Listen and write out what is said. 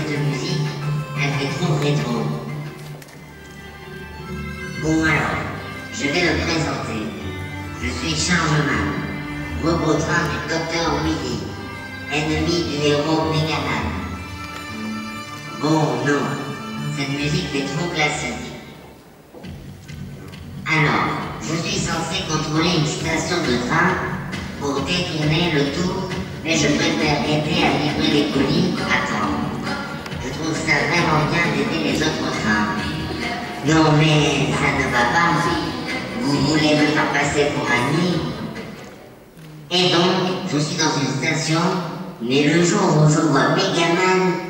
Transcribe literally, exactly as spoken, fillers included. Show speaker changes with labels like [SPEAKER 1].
[SPEAKER 1] cette musique, elle fait trop rétro. Bon alors, je vais me présenter. Je suis Chargement, Robotrain du Docteur Willy, ennemi du héros Megaman. Bon, non, cette musique est trop classique. Alors, je suis censé contrôler une station de train pour détourner le tout, mais je préfère aider à livrer les colis qu'attendre. Je trouve ça vraiment bien d'aider les autres trains. Non mais ça ne va pas. Vous voulez me faire passer pour un nid? Et donc, je suis dans une station, mais le jour où je vois Megaman,